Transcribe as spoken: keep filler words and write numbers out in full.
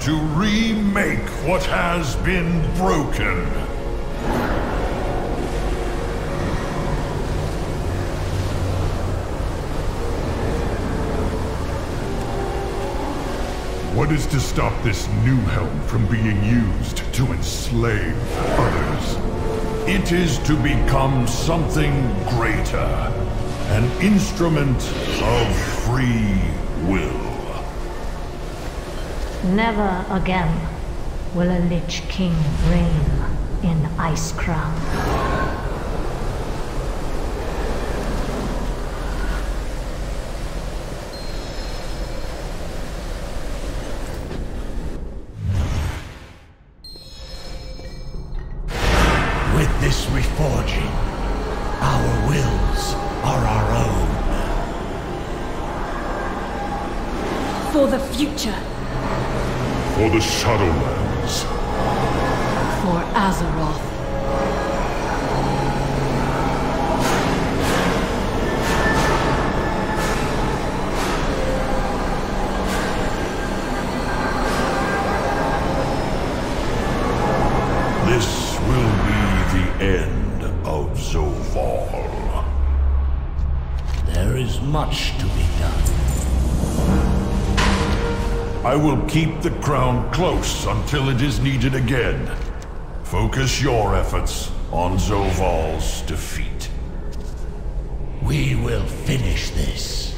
to remake what has been broken. What is to stop this new helm from being used to enslave others? It is to become something greater. An instrument of free will. Never again will a Lich King reign in Icecrown. With this reforging, our wills are our own. For the future. For the Shadowlands. For Azeroth. This will be the end of Zoval. There is much to be done. I will keep the crown close until it is needed again. Focus your efforts on Zoval's defeat. We will finish this.